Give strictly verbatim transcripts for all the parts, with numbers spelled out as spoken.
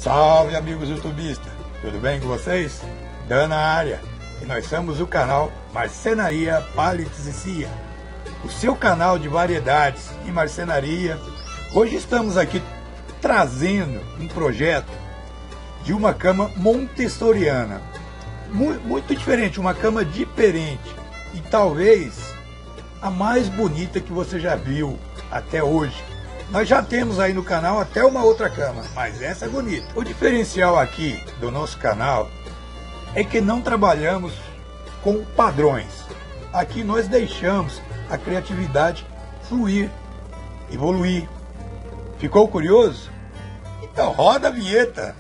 Salve, amigos youtubistas, tudo bem com vocês? Dan na área, e nós somos o canal Marcenaria Pallets e Cia, o seu canal de variedades e marcenaria. Hoje estamos aqui trazendo um projeto de uma cama montessoriana, muito diferente, uma cama diferente e talvez a mais bonita que você já viu até hoje. Nós já temos aí no canal até uma outra cama, mas essa é bonita. O diferencial aqui do nosso canal é que não trabalhamos com padrões. Aqui nós deixamos a criatividade fluir, evoluir. Ficou curioso? Então roda a vinheta!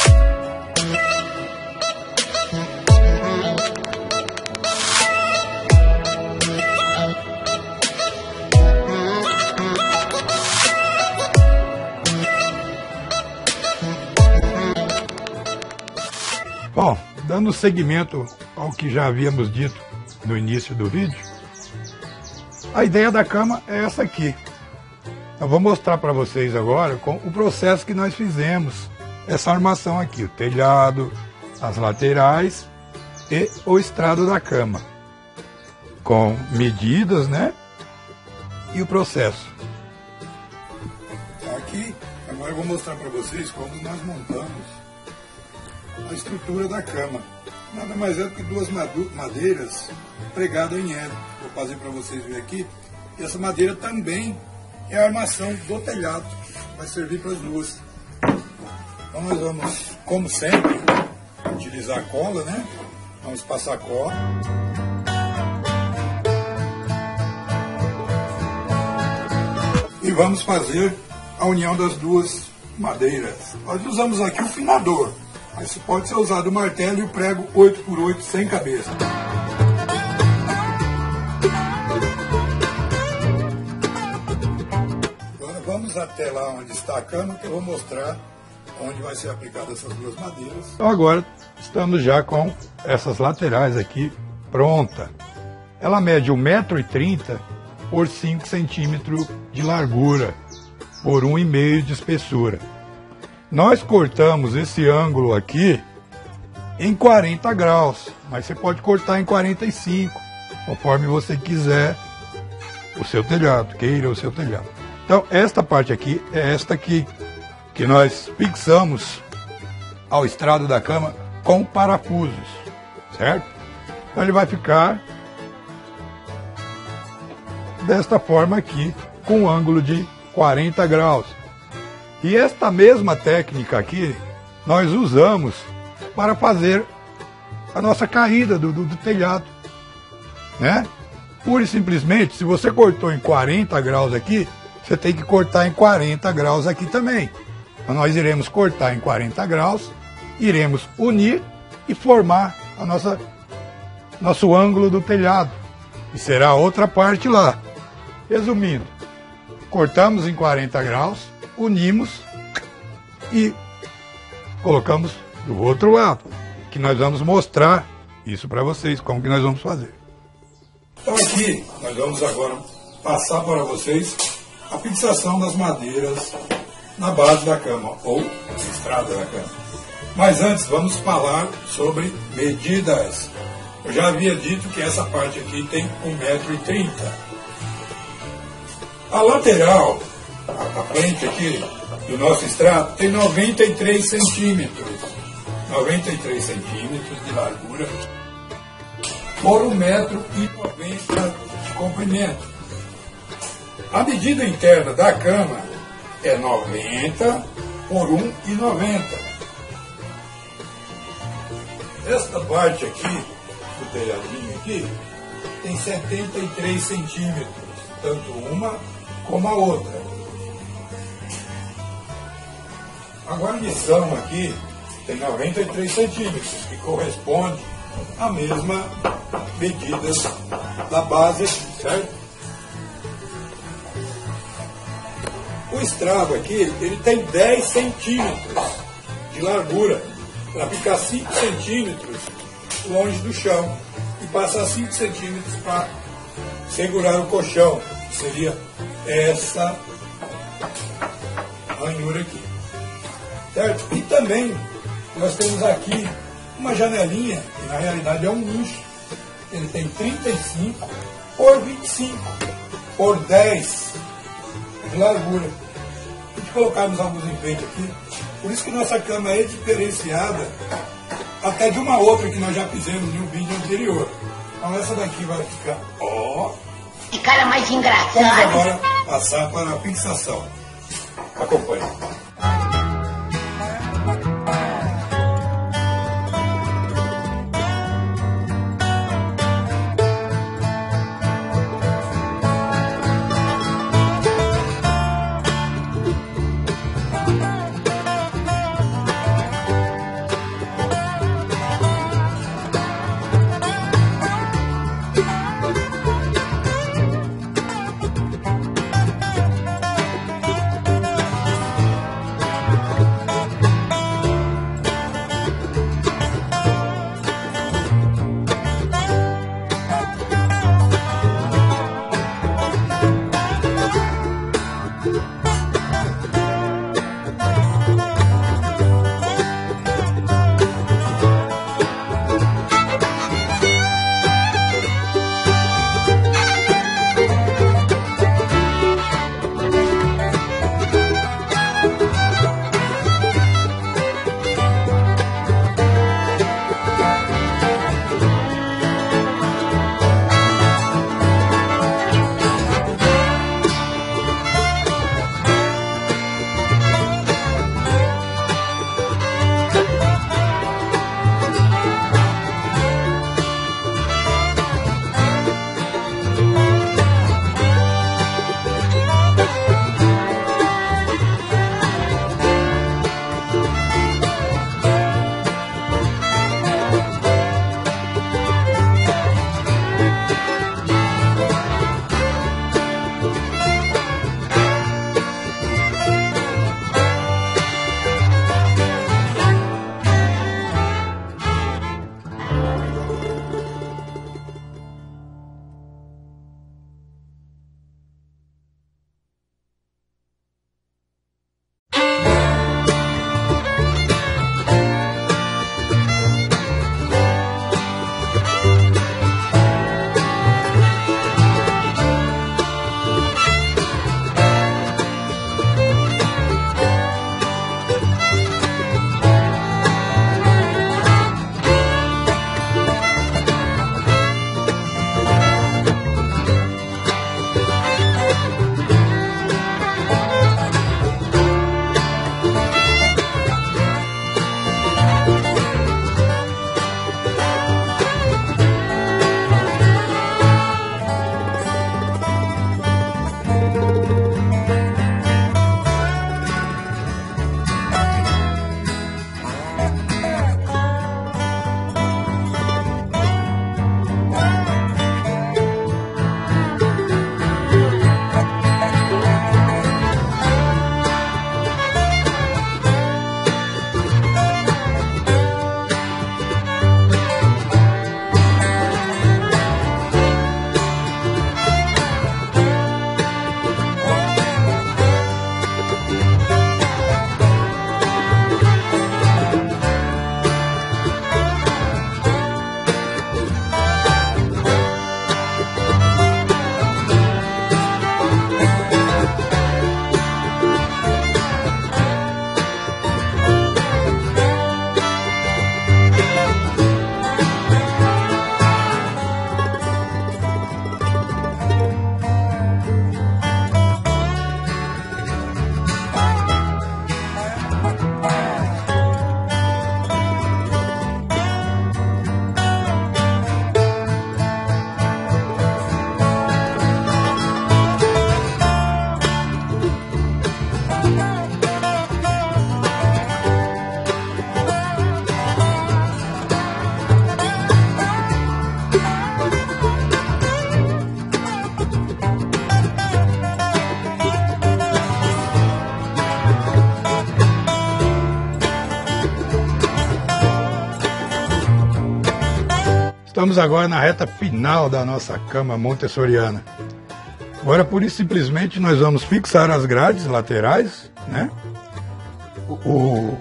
Bom, dando seguimento ao que já havíamos dito no início do vídeo, a ideia da cama é essa aqui. Eu vou mostrar para vocês agora com o processo que nós fizemos, essa armação aqui, o telhado, as laterais e o estrado da cama, com medidas, né? E o processo. Aqui, agora eu vou mostrar para vocês como nós montamos a estrutura da cama. Nada mais é do que duas madeiras pregadas em L. Vou fazer para vocês verem aqui. E essa madeira também é a armação do telhado. Vai servir para as duas. Então nós vamos, como sempre, utilizar a cola, né? Vamos passar a cola. E vamos fazer a união das duas madeiras. Nós usamos aqui o finador. Mas pode ser usado o martelo e o prego oito por oito sem cabeça. Agora vamos até lá onde está a cama, que eu vou mostrar onde vai ser aplicada essas duas madeiras. Então agora estamos já com essas laterais aqui pronta. Ela mede um metro e trinta por cinco centímetros de largura, por um e meio de espessura. Nós cortamos esse ângulo aqui em quarenta graus, mas você pode cortar em quarenta e cinco, conforme você quiser o seu telhado, queira o seu telhado. Então esta parte aqui é esta aqui, que nós fixamos ao estrado da cama com parafusos, certo? Então ele vai ficar desta forma aqui, com um ângulo de quarenta graus. E esta mesma técnica aqui, nós usamos para fazer a nossa caída do, do, do telhado, né? Pura e simplesmente, se você cortou em quarenta graus aqui, você tem que cortar em quarenta graus aqui também. Então nós iremos cortar em quarenta graus, iremos unir e formar a nossa, nosso ângulo do telhado. E será a outra parte lá. Resumindo, cortamos em quarenta graus, unimos e colocamos do outro lado, que nós vamos mostrar isso para vocês, como que nós vamos fazer. Então aqui nós vamos agora passar para vocês a fixação das madeiras na base da cama, ou estrada da cama. Mas antes vamos falar sobre medidas. Eu já havia dito que essa parte aqui tem um metro e trinta. A lateral, a frente aqui do nosso estrado, tem noventa e três centímetros. noventa e três centímetros de largura por um metro e noventa de comprimento. A medida interna da cama é noventa por um e noventa. Esta parte aqui, do telhadinho aqui, tem setenta e três centímetros, tanto uma como a outra. A guarnição aqui tem noventa e três centímetros, que corresponde à mesma medida da base, certo? O estrado aqui, ele tem dez centímetros de largura, para ficar cinco centímetros longe do chão e passar cinco centímetros para segurar o colchão, que seria essa ranhura aqui. certo? E também nós temos aqui uma janelinha, que na realidade é um nicho. Ele tem trinta e cinco por vinte e cinco por dez de largura. A gente colocarmos alguns enfeites aqui. Por isso que nossa cama é diferenciada até de uma outra que nós já fizemos no vídeo anterior. Então essa daqui vai ficar, ó. Que cara mais engraçado. Vamos agora passar para a fixação. Acompanhe. Estamos agora na reta final da nossa cama montessoriana. Agora, por isso, simplesmente, nós vamos fixar as grades laterais, né? O, o,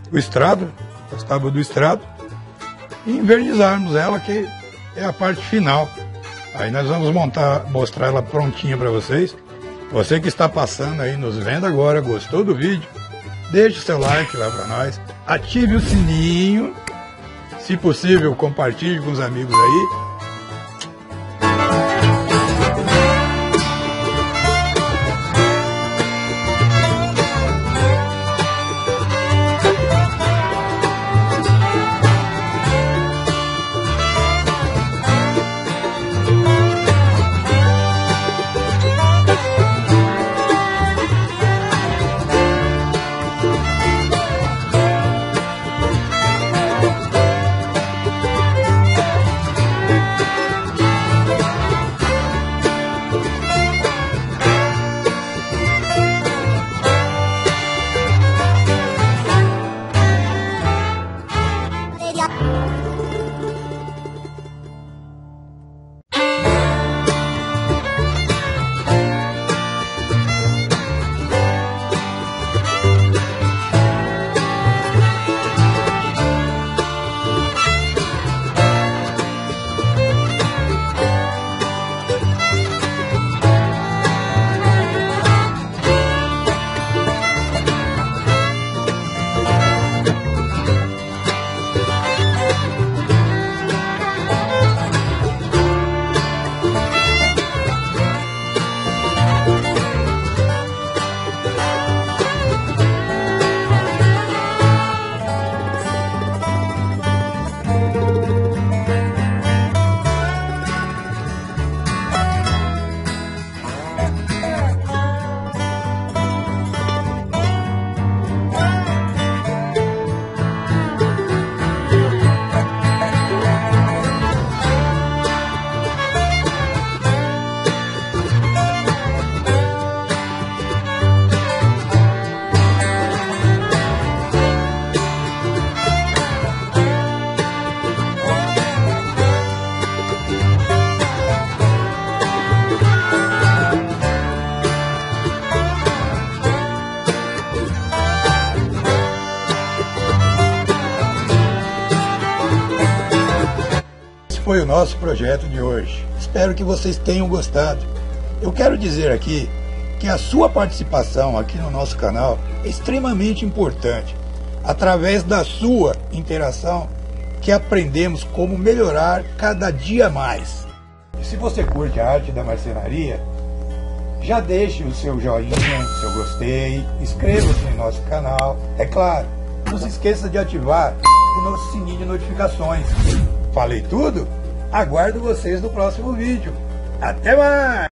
o estrado, as tábuas do estrado, e invernizarmos ela, que é a parte final. Aí nós vamos montar, mostrar ela prontinha para vocês. Você que está passando aí, nos vendo agora, gostou do vídeo? Deixe o seu like lá para nós, ative o sininho, se possível compartilhe com os amigos aí. Foi o nosso projeto de hoje. Espero que vocês tenham gostado. Eu quero dizer aqui que a sua participação aqui no nosso canal é extremamente importante. Através da sua interação que aprendemos como melhorar cada dia mais. E se você curte a arte da marcenaria, já deixe o seu joinha, o seu gostei, inscreva-se no nosso canal. É claro, não se esqueça de ativar o nosso sininho de notificações. Falei tudo? Aguardo vocês no próximo vídeo. Até mais!